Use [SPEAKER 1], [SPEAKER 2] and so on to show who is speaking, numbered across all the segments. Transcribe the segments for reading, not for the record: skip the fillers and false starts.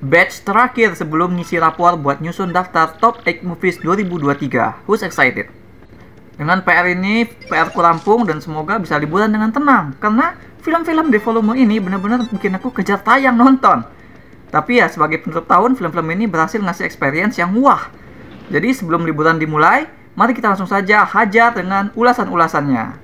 [SPEAKER 1] Batch terakhir sebelum ngisi rapor buat nyusun daftar Top 8 Movies 2023. Who's excited? Dengan PR ini, PR ku rampung dan semoga bisa liburan dengan tenang. Karena film-film di volume ini benar-benar bikin aku kejar tayang nonton. Tapi ya, sebagai penutup tahun, film-film ini berhasil ngasih experience yang wah. Jadi sebelum liburan dimulai, mari kita langsung saja hajar dengan ulasan-ulasannya.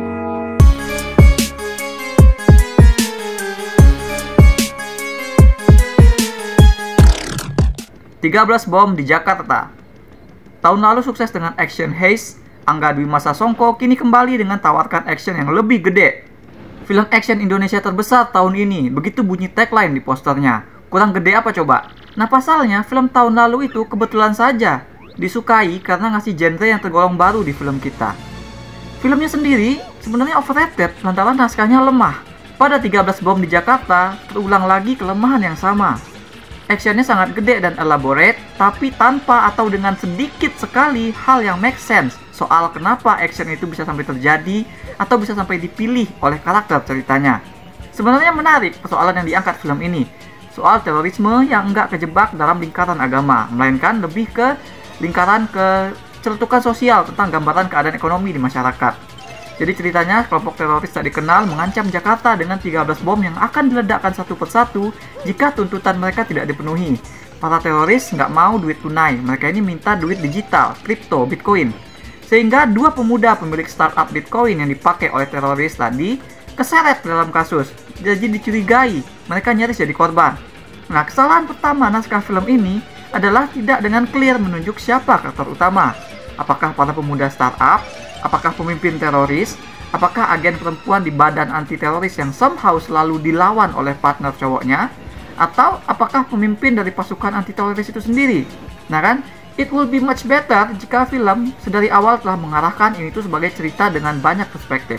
[SPEAKER 1] 13 Bom di Jakarta. Tahun lalu sukses dengan action heist, Angga Dwi Masa Songko kini kembali dengan tawarkan action yang lebih gede. Film action Indonesia terbesar tahun ini, begitu bunyi tagline di posternya. Kurang gede apa coba? Nah pasalnya, film tahun lalu itu kebetulan saja disukai karena ngasih genre yang tergolong baru di film kita. Filmnya sendiri sebenarnya overrated lantaran naskahnya lemah. Pada 13 Bom di Jakarta, terulang lagi kelemahan yang sama. Actionnya sangat gede dan elaborate, tapi tanpa atau dengan sedikit sekali hal yang make sense soal kenapa action itu bisa sampai terjadi atau bisa sampai dipilih oleh karakter ceritanya. Sebenarnya menarik persoalan yang diangkat film ini, soal terorisme yang enggak kejebak dalam lingkaran agama, melainkan lebih ke lingkaran keceletukan sosial tentang gambaran keadaan ekonomi di masyarakat. Jadi ceritanya, kelompok teroris tak dikenal mengancam Jakarta dengan 13 bom yang akan diledakkan satu persatu jika tuntutan mereka tidak dipenuhi. Para teroris nggak mau duit tunai, mereka ini minta duit digital, kripto, bitcoin. Sehingga dua pemuda pemilik startup bitcoin yang dipakai oleh teroris tadi keseret dalam kasus. Jadi dicurigai, mereka nyaris jadi korban. Nah, kesalahan pertama naskah film ini adalah tidak dengan clear menunjuk siapa karakter utama. Apakah para pemuda startup? Apakah pemimpin teroris? Apakah agen perempuan di badan anti-teroris yang somehow selalu dilawan oleh partner cowoknya? Atau apakah pemimpin dari pasukan anti-teroris itu sendiri? Nah kan, it will be much better jika film sedari awal telah mengarahkan ini tuh sebagai cerita dengan banyak perspektif.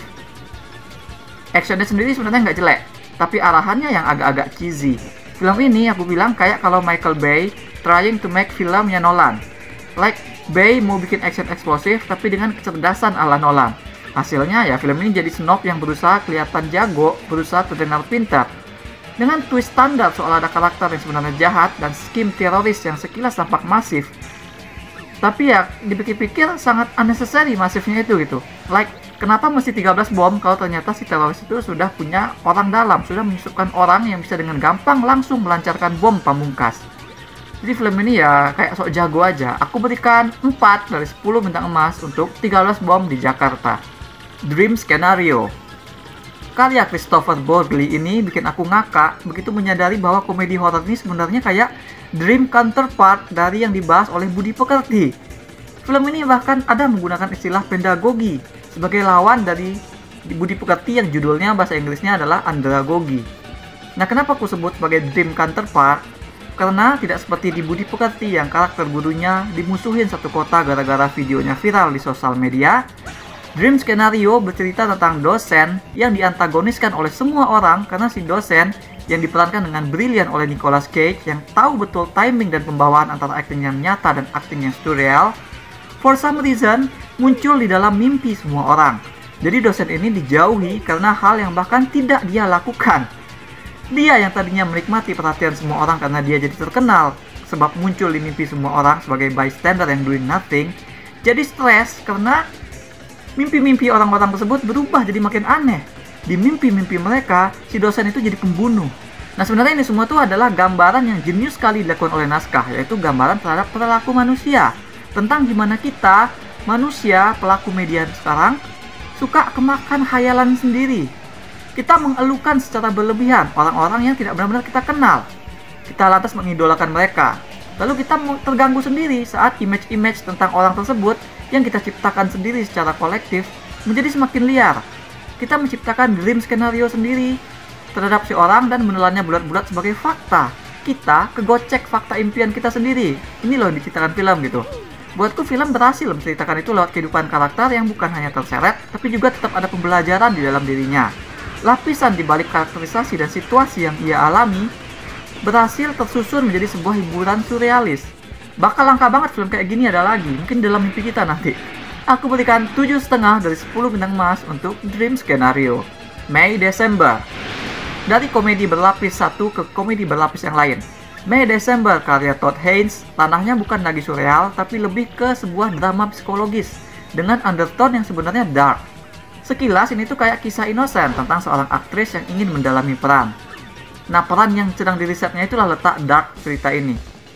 [SPEAKER 1] Actionnya sendiri sebenarnya nggak jelek, tapi arahannya yang agak-agak cheesy. Film ini aku bilang kayak kalau Michael Bay trying to make filmnya Nolan. Like, Bay mau bikin action eksplosif tapi dengan kecerdasan ala Nolan. Hasilnya ya film ini jadi snob yang berusaha kelihatan jago, berusaha terdengar pintar. Dengan twist standar soal ada karakter yang sebenarnya jahat dan skim teroris yang sekilas tampak masif. Tapi ya dipikir-pikir sangat unnecessary masifnya itu gitu. Like, kenapa mesti 13 bom kalau ternyata si teroris itu sudah punya orang dalam, sudah menyusupkan orang yang bisa dengan gampang langsung melancarkan bom pamungkas. Jadi film ini ya kayak sok jago aja. Aku berikan 4 dari 10 bintang emas untuk 13 Bom di Jakarta. Dream Scenario. Karya Christopher Borgli ini bikin aku ngakak begitu menyadari bahwa komedi horor ini sebenarnya kayak dream counterpart dari yang dibahas oleh Budi Pekerti. Film ini bahkan ada menggunakan istilah pedagogi sebagai lawan dari Budi Pekerti yang judulnya bahasa Inggrisnya adalah andragogi. Nah, kenapa aku sebut sebagai dream counterpart? Karena tidak seperti di Budi Pekerti yang karakter gurunya dimusuhin satu kota gara-gara videonya viral di sosial media. Dream Scenario bercerita tentang dosen yang diantagoniskan oleh semua orang karena si dosen yang diperankan dengan brilian oleh Nicolas Cage yang tahu betul timing dan pembawaan antara akting yang nyata dan akting yang surreal, for some reason muncul di dalam mimpi semua orang. Jadi dosen ini dijauhi karena hal yang bahkan tidak dia lakukan. Dia yang tadinya menikmati perhatian semua orang karena dia jadi terkenal sebab muncul di mimpi semua orang sebagai bystander yang doing nothing, jadi stres karena mimpi-mimpi orang-orang tersebut berubah jadi makin aneh. Di mimpi-mimpi mereka, si dosen itu jadi pembunuh. Nah sebenarnya ini semua tuh adalah gambaran yang jenius sekali dilakukan oleh naskah, yaitu gambaran terhadap perilaku manusia. Tentang gimana kita, manusia, pelaku media sekarang, suka kemakan khayalan sendiri. Kita mengeluhkan secara berlebihan orang-orang yang tidak benar-benar kita kenal. Kita lantas mengidolakan mereka. Lalu kita terganggu sendiri saat image-image tentang orang tersebut yang kita ciptakan sendiri secara kolektif menjadi semakin liar. Kita menciptakan dream skenario sendiri terhadap si orang dan menelannya bulat-bulat sebagai fakta. Kita kegocek fakta impian kita sendiri. Ini loh yang diciptakan film gitu. Buatku film berhasil menceritakan itu lewat kehidupan karakter yang bukan hanya terseret, tapi juga tetap ada pembelajaran di dalam dirinya. Lapisan di balik karakterisasi dan situasi yang ia alami berhasil tersusun menjadi sebuah hiburan surrealis. Bakal langka banget film kayak gini ada lagi, mungkin dalam mimpi kita nanti. Aku berikan 7,5 dari 10 bintang emas untuk Dream Scenario. Mei Desember. Dari komedi berlapis satu ke komedi berlapis yang lain. May December karya Todd Haynes, tanahnya bukan lagi surreal tapi lebih ke sebuah drama psikologis dengan undertone yang sebenarnya dark. Sekilas ini tuh kayak kisah inosen tentang seorang aktris yang ingin mendalami peran. Nah, peran yang sedang dirisetnya itulah letak dark cerita ini.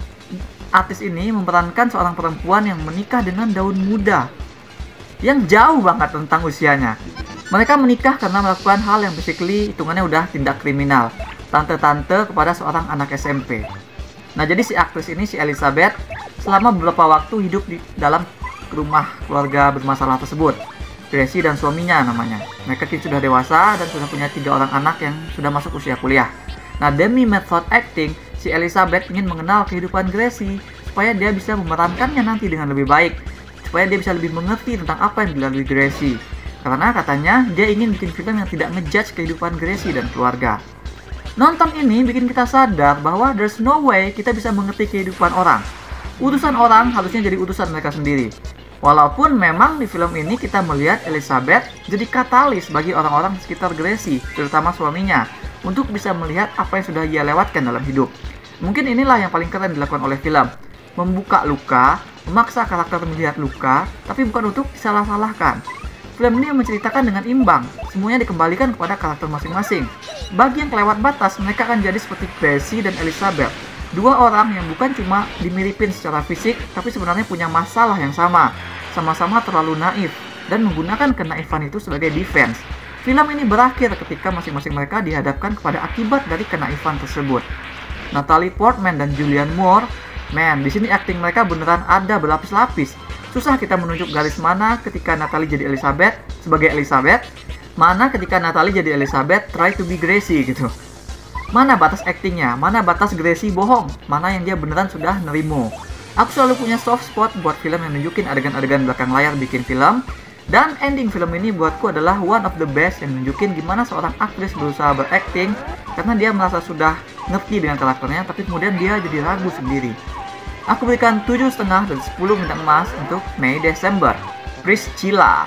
[SPEAKER 1] Artis ini memerankan seorang perempuan yang menikah dengan daun muda yang jauh banget tentang usianya. Mereka menikah karena melakukan hal yang basically hitungannya udah tindak kriminal, tante-tante kepada seorang anak SMP. Nah, jadi si aktris ini, si Elizabeth, selama beberapa waktu hidup di dalam rumah keluarga bermasalah tersebut. Gracie dan suaminya namanya. Mereka kini sudah dewasa dan sudah punya 3 orang anak yang sudah masuk usia kuliah. Nah, demi method acting, si Elizabeth ingin mengenal kehidupan Gracie supaya dia bisa memerankannya nanti dengan lebih baik, supaya dia bisa lebih mengerti tentang apa yang dilalui Gracie. Karena katanya dia ingin bikin film yang tidak ngejudge kehidupan Gracie dan keluarga. Nonton ini bikin kita sadar bahwa there's no way kita bisa mengerti kehidupan orang. Urusan orang harusnya jadi urusan mereka sendiri. Walaupun memang di film ini kita melihat Elizabeth jadi katalis bagi orang-orang di sekitar Gracie, terutama suaminya, untuk bisa melihat apa yang sudah ia lewatkan dalam hidup. Mungkin inilah yang paling keren dilakukan oleh film. Membuka luka, memaksa karakter melihat luka, tapi bukan untuk disalah-salahkan. Film ini menceritakan dengan imbang, semuanya dikembalikan kepada karakter masing-masing. Bagi yang kelewat batas, mereka akan jadi seperti Gracie dan Elizabeth. 2 orang yang bukan cuma dimiripin secara fisik, tapi sebenarnya punya masalah yang sama. Sama-sama terlalu naif, dan menggunakan kenaifan itu sebagai defense. Film ini berakhir ketika masing-masing mereka dihadapkan kepada akibat dari kenaifan tersebut. Natalie Portman dan Julianne Moore, di sini acting mereka beneran ada berlapis-lapis. Susah kita menunjuk garis mana ketika Natalie jadi Elizabeth sebagai Elizabeth, mana ketika Natalie jadi Elizabeth try to be Gracie gitu. Mana batas actingnya, mana batas Gracie bohong, mana yang dia beneran sudah nerimo. Aku selalu punya soft spot buat film yang nunjukin adegan-adegan belakang layar bikin film, dan ending film ini buatku adalah one of the best yang nunjukin gimana seorang aktris berusaha berakting karena dia merasa sudah ngerti dengan karakternya, tapi kemudian dia jadi ragu sendiri. Aku berikan 7,5 dari 10 bintang emas untuk May December. Priscilla.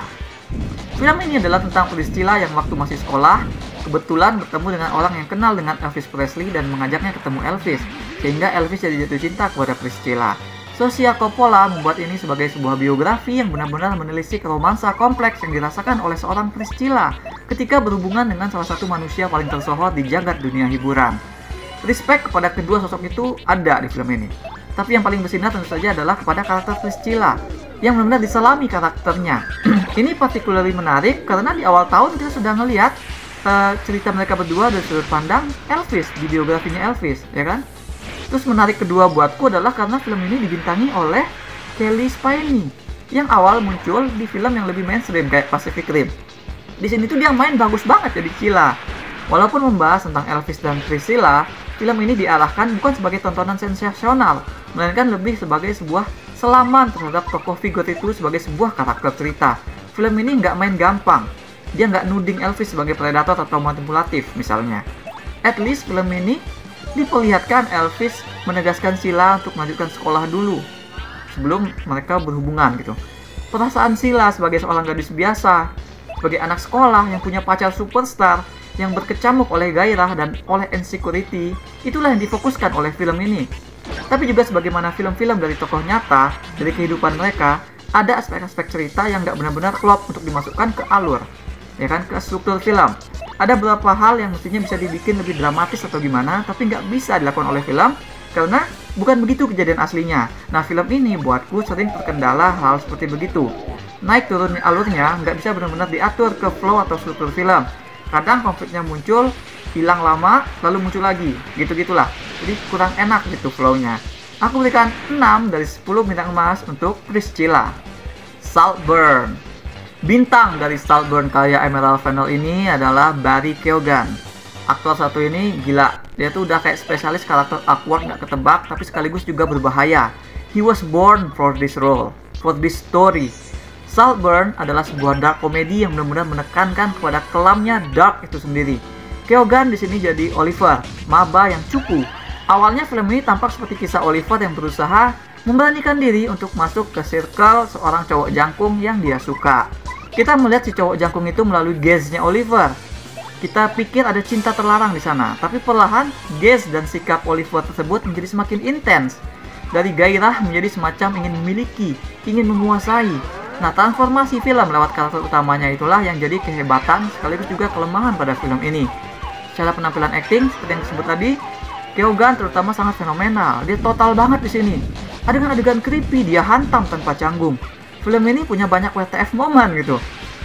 [SPEAKER 1] Film ini adalah tentang Priscilla yang waktu masih sekolah kebetulan bertemu dengan orang yang kenal dengan Elvis Presley dan mengajaknya ketemu Elvis, sehingga Elvis jadi jatuh cinta kepada Priscilla. Sofia Coppola membuat ini sebagai sebuah biografi yang benar-benar menelisik romansa kompleks yang dirasakan oleh seorang Priscilla ketika berhubungan dengan salah satu manusia paling tersohor di jagat dunia hiburan. Respect kepada kedua sosok itu ada di film ini. Tapi yang paling bersinar tentu saja adalah kepada karakter Priscilla yang benar-benar diselami karakternya. Ini particularly menarik karena di awal tahun kita sudah ngelihat cerita mereka berdua dari sudut pandang Elvis, di biografinya Elvis, ya kan? Terus menarik kedua buatku adalah karena film ini dibintangi oleh Kelly Spiney yang awal muncul di film yang lebih mainstream kayak Pacific Rim. Di sini tuh dia main bagus banget jadi Priscilla. Walaupun membahas tentang Elvis dan Priscilla, film ini diarahkan bukan sebagai tontonan sensasional, melainkan lebih sebagai sebuah selaman terhadap tokoh figur itu sebagai sebuah karakter cerita. Film ini nggak main gampang. Dia nggak nuding Elvis sebagai predator atau manipulatif misalnya. At least film ini diperlihatkan Elvis menegaskan Sheila untuk melanjutkan sekolah dulu sebelum mereka berhubungan gitu. Perasaan Sheila sebagai seorang gadis biasa, sebagai anak sekolah yang punya pacar superstar, yang berkecamuk oleh gairah dan oleh insecurity, itulah yang difokuskan oleh film ini. Tapi juga sebagaimana film-film dari tokoh nyata, dari kehidupan mereka, ada aspek-aspek cerita yang nggak benar-benar klop untuk dimasukkan ke alur, ya kan, ke struktur film. Ada beberapa hal yang mestinya bisa dibikin lebih dramatis atau gimana, tapi nggak bisa dilakukan oleh film, karena bukan begitu kejadian aslinya. Nah, film ini buatku sering terkendala hal seperti begitu. Naik turun alurnya nggak bisa benar-benar diatur ke flow atau struktur film. Kadang konfliknya muncul, hilang lama, lalu muncul lagi, gitu-gitulah. Jadi kurang enak gitu flow-nya. Aku berikan 6 dari 10 bintang emas untuk Priscilla. Saltburn. Bintang dari Saltburn karya Emerald Fennell ini adalah Barry Keoghan. Aktor satu ini gila, dia tuh udah kayak spesialis karakter awkward gak ketebak, tapi sekaligus juga berbahaya. He was born for this role, for this story. Saltburn adalah sebuah dark comedy yang benar-benar menekankan kepada kelamnya dark itu sendiri. Keoghan di sini jadi Oliver, maba yang cupu. Awalnya film ini tampak seperti kisah Oliver yang berusaha memberanikan diri untuk masuk ke circle seorang cowok jangkung yang dia suka. Kita melihat si cowok jangkung itu melalui gaze-nya Oliver. Kita pikir ada cinta terlarang di sana, tapi perlahan gaze dan sikap Oliver tersebut menjadi semakin intens. Dari gairah menjadi semacam ingin memiliki, ingin menguasai. Nah, transformasi film lewat karakter utamanya itulah yang jadi kehebatan sekaligus juga kelemahan pada film ini. Secara penampilan acting, seperti yang disebut tadi, Keoghan terutama sangat fenomenal. Dia total banget di sini. Adegan-adegan creepy dia hantam tanpa canggung. Film ini punya banyak WTF moment gitu.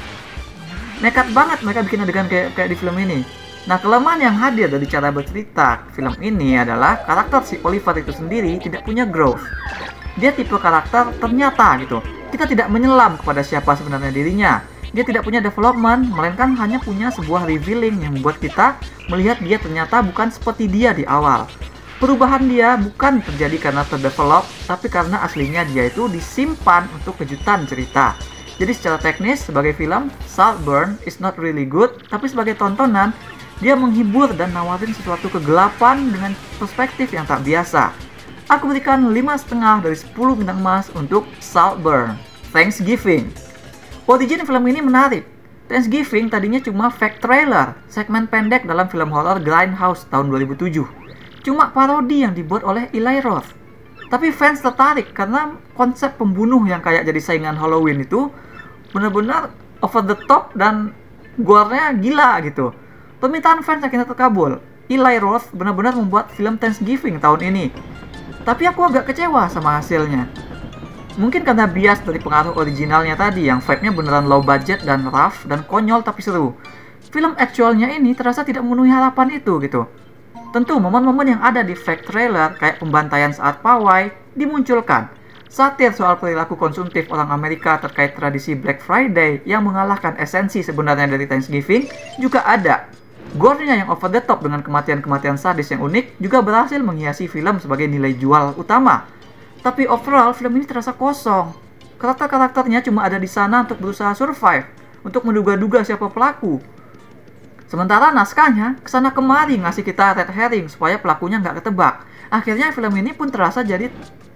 [SPEAKER 1] Nekat banget mereka bikin adegan kayak di film ini. Nah, kelemahan yang hadir dari cara bercerita film ini adalah karakter si Oliver itu sendiri tidak punya growth. Dia tipe karakter ternyata gitu. Kita tidak menyelam kepada siapa sebenarnya dirinya. Dia tidak punya development, melainkan hanya punya sebuah revealing yang membuat kita melihat dia ternyata bukan seperti dia di awal. Perubahan dia bukan terjadi karena terdevelop, tapi karena aslinya dia itu disimpan untuk kejutan cerita. Jadi secara teknis, sebagai film, Saltburn is not really good, tapi sebagai tontonan, dia menghibur dan nawarin sesuatu kegelapan dengan perspektif yang tak biasa. Aku berikan 5,5 dari 10 bintang emas untuk Saltburn. Thanksgiving. Origin film ini menarik. Thanksgiving tadinya cuma fake trailer, segmen pendek dalam film horor Grindhouse tahun 2007. Cuma parodi yang dibuat oleh Eli Roth. Tapi fans tertarik karena konsep pembunuh yang kayak jadi saingan Halloween itu benar-benar over the top dan gore-nya gila gitu. Permintaan fans akhirnya terkabul. Eli Roth benar-benar membuat film Thanksgiving tahun ini. Tapi aku agak kecewa sama hasilnya. Mungkin karena bias dari pengaruh originalnya tadi yang vibe-nya beneran low budget dan rough dan konyol tapi seru. Film actualnya ini terasa tidak memenuhi harapan itu gitu. Tentu momen-momen yang ada di fake trailer kayak pembantaian saat pawai dimunculkan. Satir soal perilaku konsumtif orang Amerika terkait tradisi Black Friday yang mengalahkan esensi sebenarnya dari Thanksgiving juga ada. Gore-nya yang over the top dengan kematian-kematian sadis yang unik juga berhasil menghiasi film sebagai nilai jual utama. Tapi overall film ini terasa kosong. Karakter-karakternya cuma ada di sana untuk berusaha survive, untuk menduga-duga siapa pelaku. Sementara naskahnya kesana kemari ngasih kita red herring supaya pelakunya nggak ketebak. Akhirnya film ini pun terasa jadi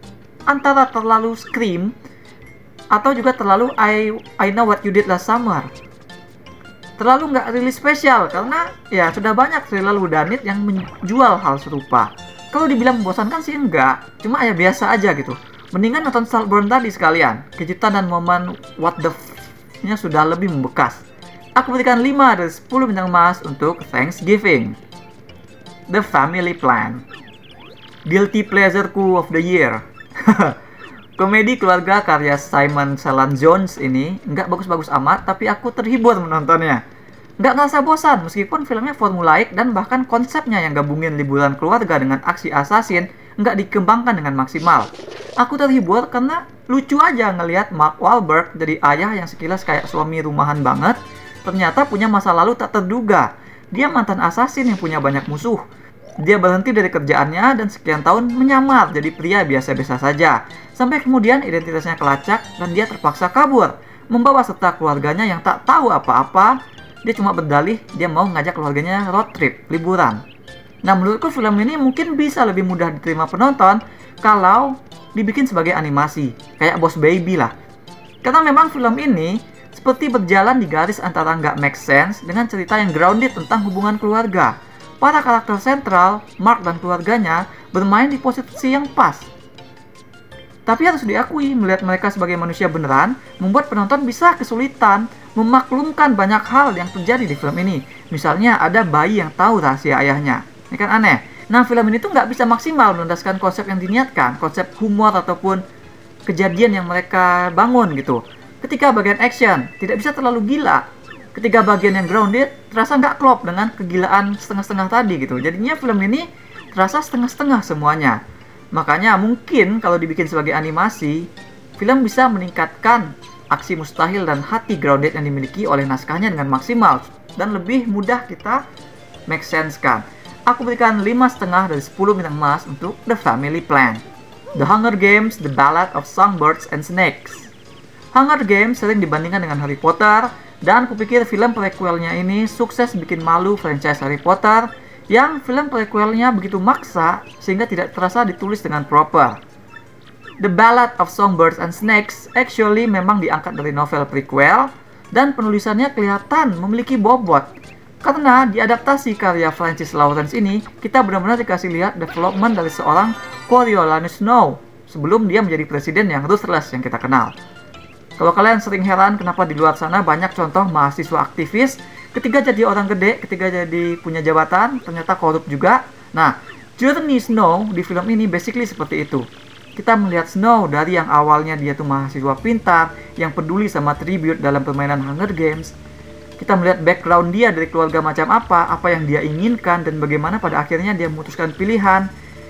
[SPEAKER 1] antara terlalu Scream atau juga terlalu I Know What You Did Last Summer. Terlalu nggak rilis spesial karena ya sudah banyak thriller whodunit yang menjual hal serupa. Kalau dibilang membosankan sih enggak, cuma ya biasa aja gitu. Mendingan nonton Saltburn tadi sekalian. Kejutan dan momen what the f***nya sudah lebih membekas. Aku berikan 5 dari 10 bintang emas untuk Thanksgiving. The Family Plan. Guilty pleasureku of the year. Komedi keluarga karya Simon Salan Jones ini nggak bagus-bagus amat, tapi aku terhibur menontonnya. Nggak ngerasa bosan meskipun filmnya formulaik dan bahkan konsepnya yang gabungin liburan keluarga dengan aksi assassin nggak dikembangkan dengan maksimal. Aku terhibur karena lucu aja ngelihat Mark Wahlberg jadi ayah yang sekilas kayak suami rumahan banget, ternyata punya masa lalu tak terduga. Dia mantan assassin yang punya banyak musuh. Dia berhenti dari kerjaannya dan sekian tahun menyamar jadi pria biasa-biasa saja. Sampai kemudian identitasnya kelacak dan dia terpaksa kabur, membawa serta keluarganya yang tak tahu apa-apa. Dia cuma berdalih dia mau ngajak keluarganya road trip, liburan. Nah, menurutku film ini mungkin bisa lebih mudah diterima penonton kalau dibikin sebagai animasi, kayak Boss Baby lah. Karena memang film ini seperti berjalan di garis antara nggak make sense dengan cerita yang grounded tentang hubungan keluarga. Para karakter sentral, Mark dan keluarganya, bermain di posisi yang pas. Tapi harus diakui, melihat mereka sebagai manusia beneran, membuat penonton bisa kesulitan memaklumkan banyak hal yang terjadi di film ini. Misalnya ada bayi yang tahu rahasia ayahnya. Ini kan aneh. Nah, film ini tuh nggak bisa maksimal melandaskan konsep yang diniatkan, konsep humor ataupun kejadian yang mereka bangun gitu. Ketika bagian action, tidak bisa terlalu gila. Ketika bagian yang grounded, terasa nggak klop dengan kegilaan setengah-setengah tadi gitu. Jadinya film ini terasa setengah-setengah semuanya. Makanya mungkin kalau dibikin sebagai animasi, film bisa meningkatkan aksi mustahil dan hati grounded yang dimiliki oleh naskahnya dengan maksimal. Dan lebih mudah kita make sense kan. Aku berikan 5,5 dari 10 bintang emas untuk The Family Plan. The Hunger Games, The Ballad of Songbirds and Snakes. Hunger Games sering dibandingkan dengan Harry Potter, dan kupikir film prequelnya ini sukses bikin malu franchise Harry Potter yang film prequelnya begitu maksa sehingga tidak terasa ditulis dengan proper. The Ballad of Songbirds and Snakes actually memang diangkat dari novel prequel dan penulisannya kelihatan memiliki bobot. Karena di adaptasi karya Francis Lawrence ini, kita benar-benar dikasih lihat development dari seorang Coriolanus Snow sebelum dia menjadi presiden yang ruthless yang kita kenal. Kalau kalian sering heran kenapa di luar sana banyak contoh mahasiswa aktivis, ketika jadi orang gede, ketika jadi punya jabatan, ternyata korup juga. Nah, journey Snow di film ini basically seperti itu. Kita melihat Snow dari yang awalnya dia tuh mahasiswa pintar, yang peduli sama tribute dalam permainan Hunger Games. Kita melihat background dia dari keluarga macam apa yang dia inginkan, dan bagaimana pada akhirnya dia memutuskan pilihan.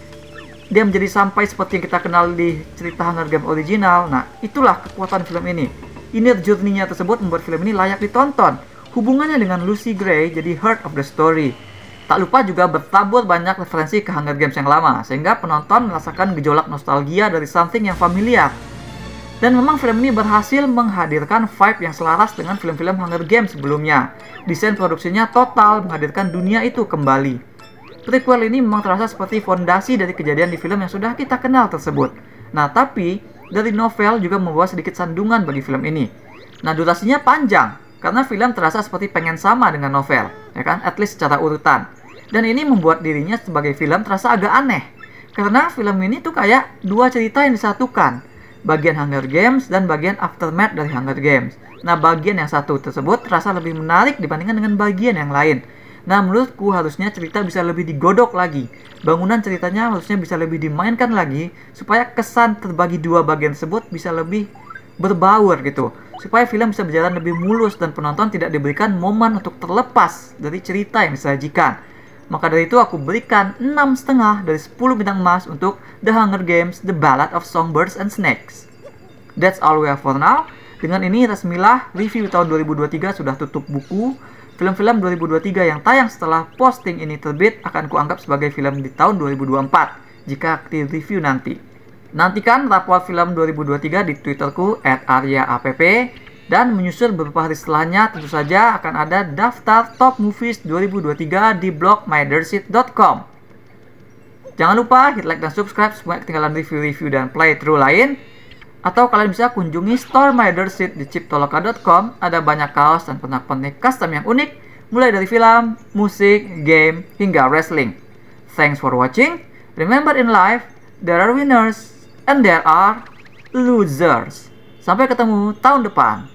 [SPEAKER 1] Dia menjadi sampai seperti yang kita kenal di cerita Hunger Games original. Nah, itulah kekuatan film ini. Inner journey-nya tersebut membuat film ini layak ditonton. Hubungannya dengan Lucy Gray jadi heart of the story. Tak lupa juga bertabur banyak referensi ke Hunger Games yang lama, sehingga penonton merasakan gejolak nostalgia dari something yang familiar. Dan memang film ini berhasil menghadirkan vibe yang selaras dengan film-film Hunger Games sebelumnya. Desain produksinya total menghadirkan dunia itu kembali. Prequel ini memang terasa seperti fondasi dari kejadian di film yang sudah kita kenal tersebut. Nah, tapi dari novel juga membawa sedikit sandungan bagi film ini. Nah, durasinya panjang, karena film terasa seperti pengen sama dengan novel, ya kan? At least secara urutan. Dan ini membuat dirinya sebagai film terasa agak aneh. Karena film ini tuh kayak dua cerita yang disatukan. Bagian Hunger Games dan bagian aftermath dari Hunger Games. Nah, bagian yang satu tersebut terasa lebih menarik dibandingkan dengan bagian yang lain. Nah, menurutku harusnya cerita bisa lebih digodok lagi. Bangunan ceritanya harusnya bisa lebih dimainkan lagi, supaya kesan terbagi dua bagian tersebut bisa lebih berbaur gitu. Supaya film bisa berjalan lebih mulus dan penonton tidak diberikan momen untuk terlepas dari cerita yang disajikan. Maka dari itu aku berikan 6,5 dari 10 bintang emas untuk The Hunger Games: The Ballad of Songbirds and Snakes. That's all we have for now. Dengan ini resmilah review tahun 2023 sudah tutup buku. Film-film 2023 yang tayang setelah posting ini terbit akan kuanggap sebagai film di tahun 2024 jika aktif review nanti. Nantikan rapor film 2023 di Twitterku @arya_app. Dan menyusul beberapa hari setelahnya tentu saja akan ada daftar top movies 2023 di blog mydersit.com. Jangan lupa hit like dan subscribe supaya ketinggalan review-review dan playthrough lain. Atau kalian bisa kunjungi store mydersit di chiptoloka.com. Ada banyak kaos dan pernak-pernik custom yang unik, mulai dari film, musik, game, hingga wrestling. Thanks for watching. Remember, in life, there are winners and there are losers. Sampai ketemu tahun depan.